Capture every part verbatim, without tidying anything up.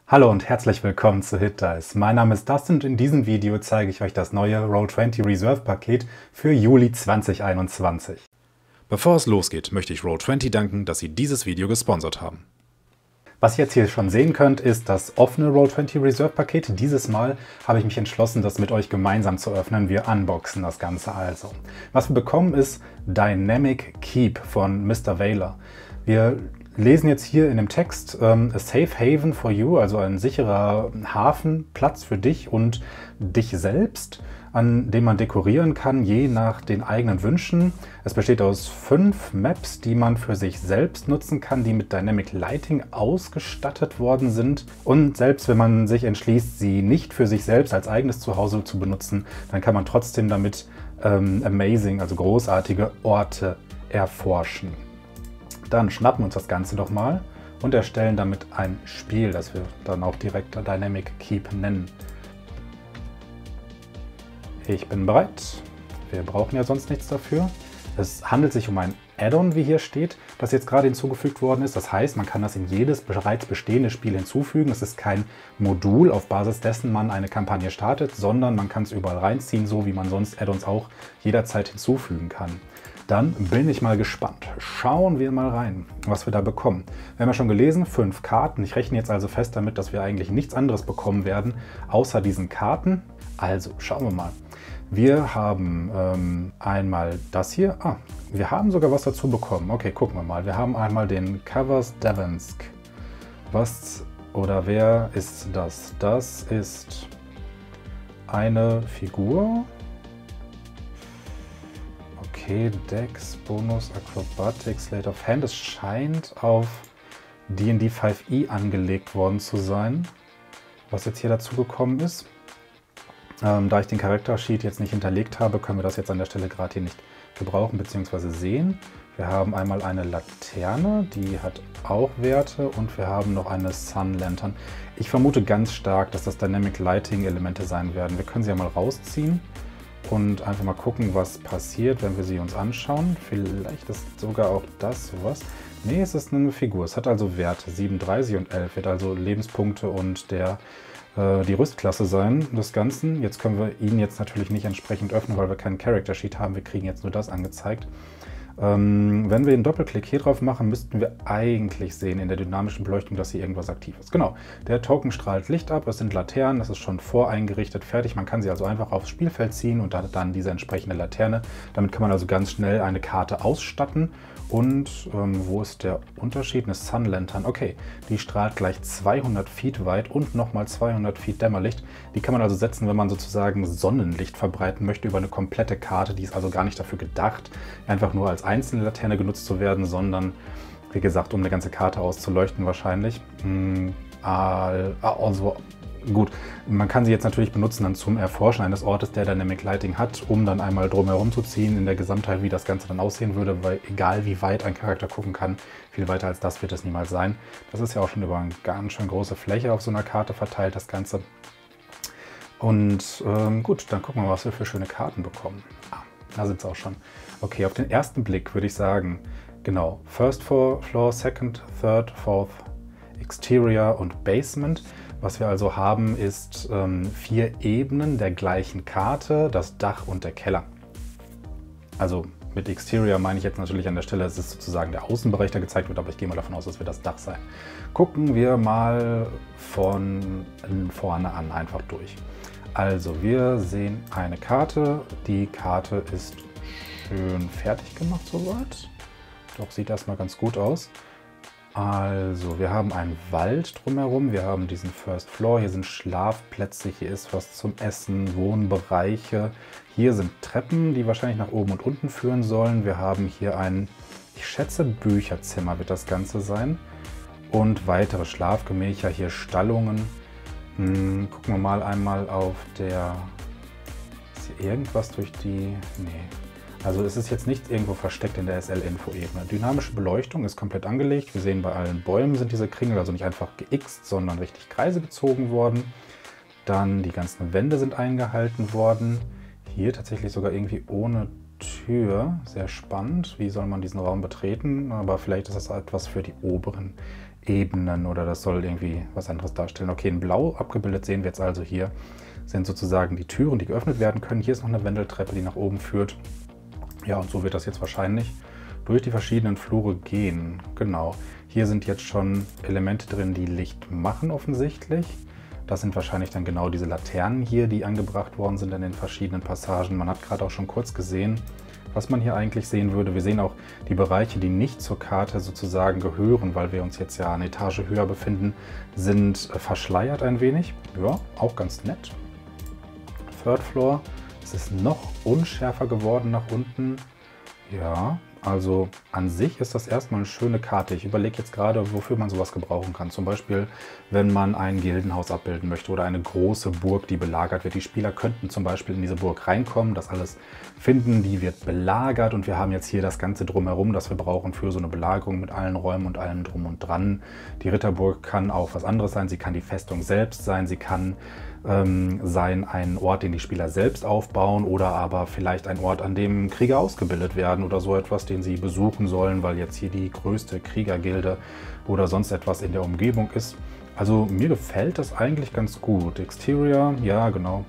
Hallo und herzlich willkommen zu HitDice. Mein Name ist Dustin und in diesem Video zeige ich euch das neue Roll zwanzig Reserve Paket für Juli zweitausendeinundzwanzig. Bevor es losgeht, möchte ich Roll zwanzig danken, dass sie dieses Video gesponsert haben. Was ihr jetzt hier schon sehen könnt, ist das offene Roll zwanzig Reserve Paket. Dieses Mal habe ich mich entschlossen, das mit euch gemeinsam zu öffnen. Wir unboxen das Ganze also. Was wir bekommen ist Dynamic Keep von Mister Veiler. Wir lesen jetzt hier in dem Text ähm, A Safe Haven for You, also ein sicherer Hafenplatz für dich und dich selbst, an dem man dekorieren kann, je nach den eigenen Wünschen. Es besteht aus fünf Maps, die man für sich selbst nutzen kann, die mit Dynamic Lighting ausgestattet worden sind. Und selbst wenn man sich entschließt, sie nicht für sich selbst als eigenes Zuhause zu benutzen, dann kann man trotzdem damit ähm, amazing, also großartige Orte erforschen. Dann schnappen wir uns das Ganze doch mal und erstellen damit ein Spiel, das wir dann auch direkt Dynamic Keep nennen. Ich bin bereit. Wir brauchen ja sonst nichts dafür. Es handelt sich um ein Add-on, wie hier steht, das jetzt gerade hinzugefügt worden ist. Das heißt, man kann das in jedes bereits bestehende Spiel hinzufügen. Es ist kein Modul, auf Basis dessen man eine Kampagne startet, sondern man kann es überall reinziehen, so wie man sonst Add-ons auch jederzeit hinzufügen kann. Dann bin ich mal gespannt. Schauen wir mal rein, was wir da bekommen. Wir haben ja schon gelesen, fünf Karten. Ich rechne jetzt also fest damit, dass wir eigentlich nichts anderes bekommen werden, außer diesen Karten. Also, schauen wir mal. Wir haben ähm, einmal das hier. Ah, wir haben sogar was dazu bekommen. Okay, gucken wir mal. Wir haben einmal den Covers Davensk. Was oder wer ist das? Das ist eine Figur. Okay, Dex, Bonus, Acrobatics, Slate of Hand. Es scheint auf D und D fünf e angelegt worden zu sein, was jetzt hier dazu gekommen ist. Ähm, da ich den Charaktersheet jetzt nicht hinterlegt habe, können wir das jetzt an der Stelle gerade hier nicht gebrauchen bzw. sehen. Wir haben einmal eine Laterne, die hat auch Werte, und wir haben noch eine Sun Lantern. Ich vermute ganz stark, dass das Dynamic Lighting Elemente sein werden. Wir können sie ja mal rausziehen und einfach mal gucken, was passiert, wenn wir sie uns anschauen. Vielleicht ist sogar auch das sowas. Nee, es ist eine Figur. Es hat also Werte siebenunddreißig und elf. Wird also Lebenspunkte und der, äh, die Rüstklasse sein des Ganzen. Jetzt können wir ihn jetzt natürlich nicht entsprechend öffnen, weil wir keinen Character Sheet haben. Wir kriegen jetzt nur das angezeigt. Ähm, wenn wir einen Doppelklick hier drauf machen, müssten wir eigentlich sehen in der dynamischen Beleuchtung, dass hier irgendwas aktiv ist. Genau, der Token strahlt Licht ab, es sind Laternen, das ist schon voreingerichtet, fertig. Man kann sie also einfach aufs Spielfeld ziehen und hat dann diese entsprechende Laterne. Damit kann man also ganz schnell eine Karte ausstatten. Und ähm, wo ist der Unterschied? Eine Sun Lantern. Okay, die strahlt gleich zweihundert Feet weit und nochmal zweihundert Feet Dämmerlicht. Die kann man also setzen, wenn man sozusagen Sonnenlicht verbreiten möchte über eine komplette Karte. Die ist also gar nicht dafür gedacht, einfach nur als einzelne Laterne genutzt zu werden, sondern, wie gesagt, um eine ganze Karte auszuleuchten wahrscheinlich. Hm, also gut, man kann sie jetzt natürlich benutzen dann zum Erforschen eines Ortes, der Dynamic Lighting hat, um dann einmal drumherum zu ziehen in der Gesamtheit, wie das Ganze dann aussehen würde, weil egal wie weit ein Charakter gucken kann, viel weiter als das wird es niemals sein. Das ist ja auch schon über eine ganz schön große Fläche auf so einer Karte verteilt, das Ganze. Und ähm, gut, dann gucken wir mal, was wir für schöne Karten bekommen. Ah, da sind sie auch schon. Okay, auf den ersten Blick würde ich sagen, genau, First Floor, Second, Third, Fourth, Exterior und Basement. Was wir also haben, ist ähm, vier Ebenen der gleichen Karte, das Dach und der Keller. Also mit Exterior meine ich jetzt natürlich an der Stelle, es ist sozusagen der Außenbereich, der gezeigt wird, aber ich gehe mal davon aus, dass wir das Dach sein. Gucken wir mal von vorne an einfach durch. Also wir sehen eine Karte, die Karte ist schön fertig gemacht soweit. Doch sieht erstmal ganz gut aus. Also, wir haben einen Wald drumherum, wir haben diesen First Floor, hier sind Schlafplätze, hier ist was zum Essen, Wohnbereiche. Hier sind Treppen, die wahrscheinlich nach oben und unten führen sollen. Wir haben hier ein, ich schätze, Bücherzimmer wird das Ganze sein. Und weitere Schlafgemächer, hier Stallungen. Hm, gucken wir mal einmal auf der, ist hier irgendwas durch die, nee. Also es ist jetzt nicht irgendwo versteckt in der S L-Info-Ebene. Dynamische Beleuchtung ist komplett angelegt. Wir sehen, bei allen Bäumen sind diese Kringel also nicht einfach geixt, sondern richtig Kreise gezogen worden. Dann die ganzen Wände sind eingehalten worden. Hier tatsächlich sogar irgendwie ohne Tür. Sehr spannend. Wie soll man diesen Raum betreten? Aber vielleicht ist das etwas für die oberen Ebenen oder das soll irgendwie was anderes darstellen. Okay, in Blau abgebildet sehen wir jetzt also hier, sind sozusagen die Türen, die geöffnet werden können. Hier ist noch eine Wendeltreppe, die nach oben führt. Ja, und so wird das jetzt wahrscheinlich durch die verschiedenen Flure gehen. Genau, hier sind jetzt schon Elemente drin, die Licht machen offensichtlich. Das sind wahrscheinlich dann genau diese Laternen hier, die angebracht worden sind in den verschiedenen Passagen. Man hat gerade auch schon kurz gesehen, was man hier eigentlich sehen würde. Wir sehen auch die Bereiche, die nicht zur Karte sozusagen gehören, weil wir uns jetzt ja eine Etage höher befinden, sind verschleiert ein wenig. Ja, auch ganz nett. Third Floor. Es ist noch unschärfer geworden nach unten. Ja, also an sich ist das erstmal eine schöne Karte. Ich überlege jetzt gerade, wofür man sowas gebrauchen kann. Zum Beispiel, wenn man ein Gildenhaus abbilden möchte oder eine große Burg, die belagert wird. Die Spieler könnten zum Beispiel in diese Burg reinkommen, das alles finden, die wird belagert und wir haben jetzt hier das Ganze drumherum, das wir brauchen für so eine Belagerung mit allen Räumen und allem drum und dran. Die Ritterburg kann auch was anderes sein, sie kann die Festung selbst sein, sie kann ähm, sein ein Ort, den die Spieler selbst aufbauen oder aber vielleicht ein Ort, an dem Krieger ausgebildet werden oder so etwas, den sie besuchen sollen, weil jetzt hier die größte Kriegergilde oder sonst etwas in der Umgebung ist. Also mir gefällt das eigentlich ganz gut. Exterior, ja genau.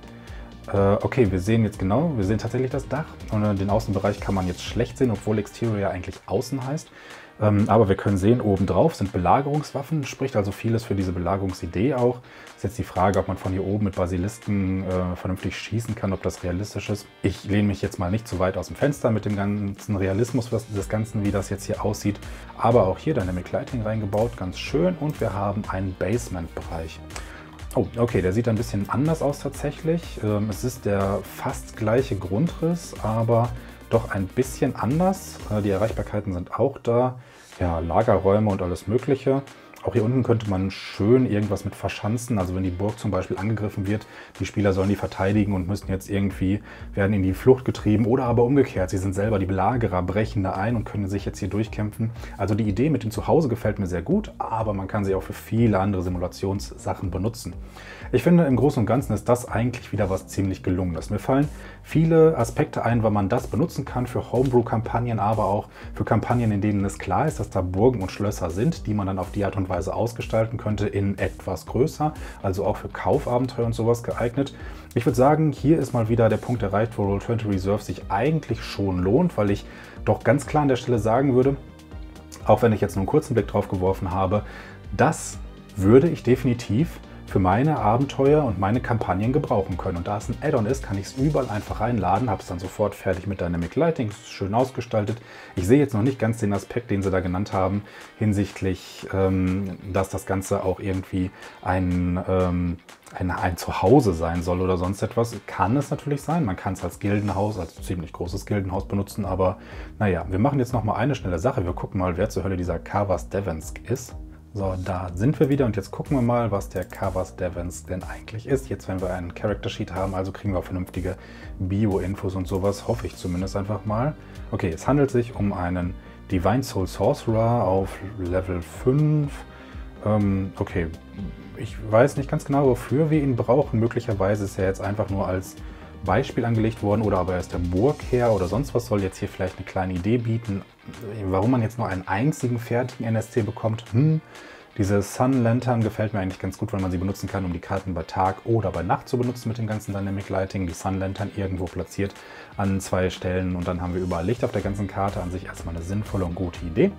Okay, wir sehen jetzt genau, wir sehen tatsächlich das Dach und den Außenbereich kann man jetzt schlecht sehen, obwohl Exterior eigentlich außen heißt. Aber wir können sehen, obendrauf sind Belagerungswaffen, spricht also vieles für diese Belagerungsidee auch. Ist jetzt die Frage, ob man von hier oben mit Basilisken äh, vernünftig schießen kann, ob das realistisch ist. Ich lehne mich jetzt mal nicht zu weit aus dem Fenster mit dem ganzen Realismus des Ganzen, wie das jetzt hier aussieht. Aber auch hier Dynamic Lighting reingebaut, ganz schön. Und wir haben einen Basement-Bereich. Oh, okay, der sieht ein bisschen anders aus tatsächlich. Ähm, es ist der fast gleiche Grundriss, aber doch ein bisschen anders. Äh, die Erreichbarkeiten sind auch da. Ja, Lagerräume und alles Mögliche. Auch hier unten könnte man schön irgendwas mit verschanzen. Also wenn die Burg zum Beispiel angegriffen wird, die Spieler sollen die verteidigen und müssen jetzt irgendwie, werden in die Flucht getrieben oder aber umgekehrt. Sie sind selber die Belagerer, brechen da ein und können sich jetzt hier durchkämpfen. Also die Idee mit dem Zuhause gefällt mir sehr gut, aber man kann sie auch für viele andere Simulationssachen benutzen. Ich finde, im Großen und Ganzen ist das eigentlich wieder was ziemlich Gelungenes. Mir fallen viele Aspekte ein, weil man das benutzen kann für Homebrew-Kampagnen, aber auch für Kampagnen, in denen es klar ist, dass da Burgen und Schlösser sind, die man dann auf die Art und Weise ausgestalten könnte, in etwas größer, also auch für Kaufabenteuer und sowas geeignet. Ich würde sagen, hier ist mal wieder der Punkt erreicht, wo Roll zwanzig Reserve sich eigentlich schon lohnt, weil ich doch ganz klar an der Stelle sagen würde, auch wenn ich jetzt nur einen kurzen Blick drauf geworfen habe, das würde ich definitiv für meine Abenteuer und meine Kampagnen gebrauchen können. Und da es ein Add-on ist, kann ich es überall einfach reinladen, habe es dann sofort fertig mit Dynamic Lighting, es ist schön ausgestaltet. Ich sehe jetzt noch nicht ganz den Aspekt, den sie da genannt haben, hinsichtlich, ähm, dass das Ganze auch irgendwie ein, ähm, ein, ein Zuhause sein soll oder sonst etwas. Kann es natürlich sein, man kann es als Gildenhaus, als ziemlich großes Gildenhaus benutzen, aber naja, wir machen jetzt noch mal eine schnelle Sache. Wir gucken mal, wer zur Hölle dieser Kavas Devensk ist. So, da sind wir wieder und jetzt gucken wir mal, was der Kavas Devensk denn eigentlich ist. Jetzt, wenn wir einen Character Sheet haben, also kriegen wir auch vernünftige Bio-Infos und sowas, hoffe ich zumindest einfach mal. Okay, es handelt sich um einen Divine Soul Sorcerer auf Level fünf. Ähm, okay, ich weiß nicht ganz genau, wofür wir ihn brauchen. Möglicherweise ist er jetzt einfach nur als Beispiel angelegt worden oder aber er ist der Burgherr oder sonst was, soll jetzt hier vielleicht eine kleine Idee bieten, warum man jetzt nur einen einzigen fertigen N S C bekommt. Hm, diese Sun Lantern gefällt mir eigentlich ganz gut, weil man sie benutzen kann, um die Karten bei Tag oder bei Nacht zu benutzen mit dem ganzen Dynamic Lighting. Die Sun Lantern irgendwo platziert an zwei Stellen und dann haben wir überall Licht auf der ganzen Karte. An sich erstmal eine sinnvolle und gute Idee.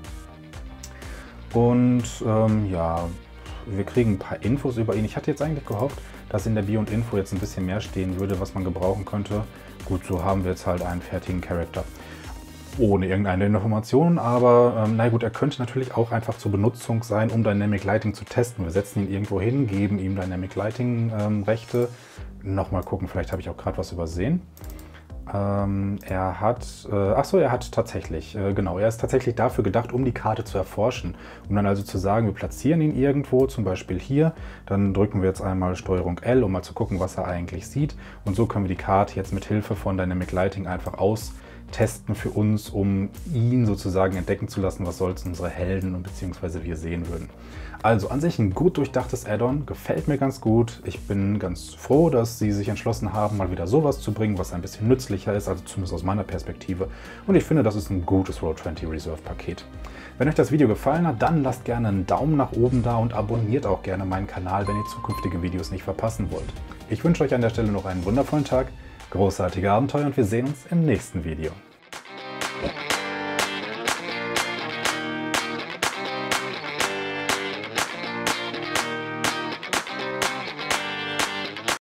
Und ähm, ja, wir kriegen ein paar Infos über ihn. Ich hatte jetzt eigentlich gehofft, dass in der Bio und Info jetzt ein bisschen mehr stehen würde, was man gebrauchen könnte. Gut, so haben wir jetzt halt einen fertigen Charakter. Ohne irgendeine Information, aber ähm, na gut, er könnte natürlich auch einfach zur Benutzung sein, um Dynamic Lighting zu testen. Wir setzen ihn irgendwo hin, geben ihm Dynamic Lighting ähm, Rechte. Nochmal gucken, vielleicht habe ich auch gerade was übersehen. Ähm, er hat, äh, ach so, er hat tatsächlich, äh, genau, er ist tatsächlich dafür gedacht, um die Karte zu erforschen. Um dann also zu sagen, wir platzieren ihn irgendwo, zum Beispiel hier. Dann drücken wir jetzt einmal Steuerung L, um mal zu gucken, was er eigentlich sieht. Und so können wir die Karte jetzt mit Hilfe von Dynamic Lighting einfach aus testen für uns, um ihn sozusagen entdecken zu lassen, was sonst unsere Helden und beziehungsweise wir sehen würden. Also an sich ein gut durchdachtes Add-on, gefällt mir ganz gut. Ich bin ganz froh, dass sie sich entschlossen haben, mal wieder sowas zu bringen, was ein bisschen nützlicher ist, also zumindest aus meiner Perspektive. Und ich finde, das ist ein gutes Road zwanzig Reserve Paket. Wenn euch das Video gefallen hat, dann lasst gerne einen Daumen nach oben da und abonniert auch gerne meinen Kanal, wenn ihr zukünftige Videos nicht verpassen wollt. Ich wünsche euch an der Stelle noch einen wundervollen Tag, großartige Abenteuer und wir sehen uns im nächsten Video.